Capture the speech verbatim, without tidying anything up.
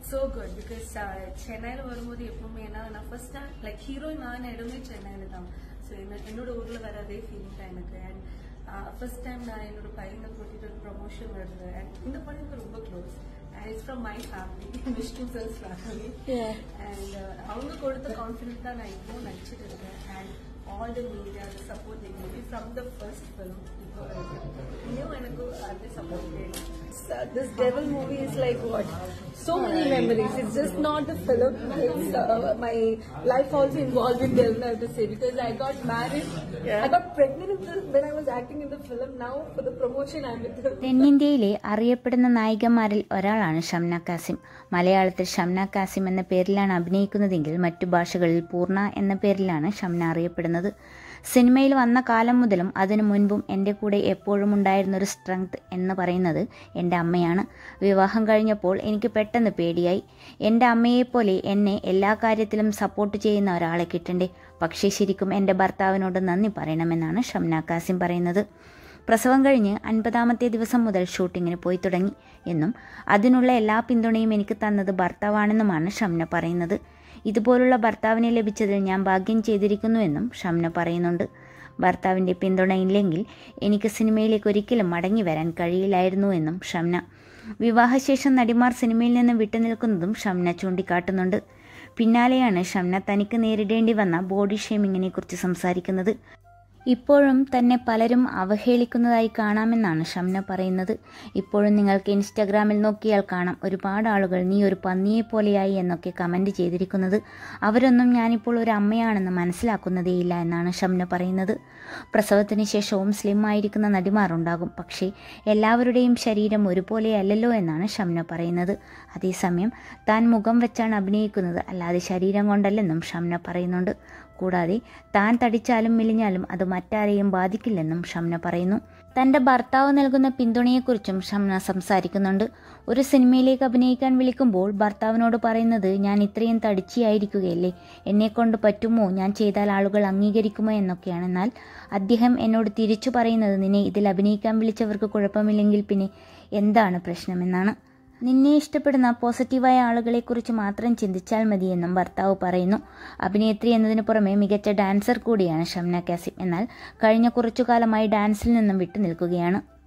so good because ചെന്നൈയിൽ വരുമ്പോൾ എപ്പോഴും എന്നാ ഫസ്റ്റ് ടൈം ലൈക് ഹീറോയിൻ நான் இடமே சென்னையில தான். ஸோ என்னோட ஊர்ல வர அதே ஃபீலிங் தான் எனக்கு. அண்ட் ஃபர்ஸ்ட் டைம் நான் என்னோட பையனை கூட்டிட்டு ப்ரமோஷன் வருது. அண்ட் இந்த படம் எனக்கு ரொம்ப close. And it's from my family, Vishnu sir's family. Yeah. And அவங்க கொடுத்த கான்ஃபிடன்ஸ் தான் நான் இப்போ நினைச்சிட்டு இருக்கேன். And all the media, the support they gave me from the first film. இன்னும் எனக்கு அந்த support வேணும். This Devil movie is like what? So many memories. It's just not the film. It's uh, my life also involved in Devil, I have to say, because I got married. Yeah. I got pregnant in the, when I was acting in the film. Now for the promotion I'm with the... തെന്നിന്ത്യയിലെ അറിയപ്പെടുന്ന നായികമാരിൽ ഒരാളാണ് ഷംന കാസിം. മലയാളത്തിൽ ഷംന കാസിം എന്ന പേരിലാണ് അഭിനയിക്കുന്നതെങ്കിൽ മറ്റു ഭാഷകളിൽ പൂർണ്ണ എന്ന പേരിലാണ് ഷംന അറിയപ്പെടുന്നത്. സിനിമയിൽ വന്ന കാലം മുതലും അതിനു മുൻപും എൻ്റെ കൂടെ എപ്പോഴും ഉണ്ടായിരുന്നൊരു സ്ട്രെങ്ത് എന്ന് പറയുന്നത് എൻ്റെ അമ്മയാണ്. വിവാഹം കഴിഞ്ഞപ്പോൾ എനിക്ക് പെട്ടെന്ന് പേടിയായി. എൻ്റെ അമ്മയെപ്പോലെ എന്നെ എല്ലാ കാര്യത്തിലും സപ്പോർട്ട് ചെയ്യുന്ന ഒരാളെ കിട്ടണ്ടേ. പക്ഷേ ശരിക്കും എൻ്റെ ഭർത്താവിനോട് നന്ദി പറയണമെന്നാണ് ഷംന കാസിം പറയുന്നത്. പ്രസവം കഴിഞ്ഞ് അൻപതാമത്തെ ദിവസം മുതൽ ഷൂട്ടിങ്ങിന് പോയി തുടങ്ങി എന്നും അതിനുള്ള എല്ലാ പിന്തുണയും എനിക്ക് തന്നത് ഭർത്താവാണെന്നുമാണ് ഷംന പറയുന്നത്. ഇതുപോലുള്ള ഭർത്താവിനെ ലഭിച്ചതിൽ ഞാൻ ഭാഗ്യം ചെയ്തിരിക്കുന്നുവെന്നും ഷംന പറയുന്നുണ്ട്. ഭർത്താവിൻ്റെ പിന്തുണയില്ലെങ്കിൽ എനിക്ക് സിനിമയിലേക്ക് ഒരിക്കലും മടങ്ങി വരാൻ കഴിയില്ലായിരുന്നു എന്നും ഷംന. വിവാഹശേഷം നടിമാർ സിനിമയിൽ നിന്ന് വിട്ടുനിൽക്കുന്നതും ഷംന ചൂണ്ടിക്കാട്ടുന്നുണ്ട്. പിന്നാലെയാണ് ഷംന തനിക്ക് നേരിടേണ്ടി വന്ന ബോഡി ഷേമിങ്ങിനെ കുറിച്ച് സംസാരിക്കുന്നത്. ഇപ്പോഴും തന്നെ പലരും അവഹേളിക്കുന്നതായി കാണാമെന്നാണ് ഷംന പറയുന്നത്. ഇപ്പോഴും നിങ്ങൾക്ക് ഇൻസ്റ്റഗ്രാമിൽ നോക്കിയാൽ കാണാം ഒരുപാട് ആളുകൾ നീ ഒരു പന്നിയെ പോലെയായി എന്നൊക്കെ കമൻറ്റ് ചെയ്തിരിക്കുന്നത്. അവരൊന്നും ഞാനിപ്പോൾ ഒരു അമ്മയാണെന്ന് മനസ്സിലാക്കുന്നതേയില്ല എന്നാണ് ഷംന പറയുന്നത്. പ്രസവത്തിന് ശേഷവും സ്ലിം ആയിരിക്കുന്ന നടിമാരുണ്ടാകും, പക്ഷേ എല്ലാവരുടെയും ശരീരം ഒരുപോലെയല്ലല്ലോ എന്നാണ് ഷംന പറയുന്നത്. അതേസമയം താൻ മുഖം വെച്ചാണ് അഭിനയിക്കുന്നത്, അല്ലാതെ ശരീരം കൊണ്ടല്ലെന്നും ഷംന പറയുന്നുണ്ട്. കൂടാതെ താൻ തടിച്ചാലും മെലിഞ്ഞാലും അത് മറ്റാരെയും ബാധിക്കില്ലെന്നും ഷംന പറയുന്നു. തൻ്റെ ഭർത്താവ് നൽകുന്ന പിന്തുണയെക്കുറിച്ചും ഷംന സംസാരിക്കുന്നുണ്ട്. ഒരു സിനിമയിലേക്ക് അഭിനയിക്കാൻ വിളിക്കുമ്പോൾ ഭർത്താവിനോട് പറയുന്നത് ഞാൻ ഇത്രയും തടിച്ചിയായിരിക്കുകയല്ലേ, എന്നെക്കൊണ്ട് പറ്റുമോ, ഞാൻ ചെയ്താൽ ആളുകൾ അംഗീകരിക്കുമോ എന്നൊക്കെയാണ്. എന്നാൽ അദ്ദേഹം എന്നോട് തിരിച്ചു പറയുന്നത് നിന്നെ ഇതിൽ അഭിനയിക്കാൻ വിളിച്ചവർക്ക് കുഴപ്പമില്ലെങ്കിൽ പിന്നെ എന്താണ് പ്രശ്നമെന്നാണ്. നിന്നെ ഇഷ്ടപ്പെടുന്ന പോസിറ്റീവായ ആളുകളെക്കുറിച്ച് മാത്രം ചിന്തിച്ചാൽ മതിയെന്നും ഭർത്താവ് പറയുന്നു. അഭിനേത്രി എന്നതിനു പുറമെ മികച്ച ഡാൻസർ കൂടിയാണ് ഷംന കാസിം. എന്നാൽ കഴിഞ്ഞ കുറച്ചു കാലമായി ഡാൻസിൽ നിന്നും വിട്ടുനിൽക്കുകയാണ്.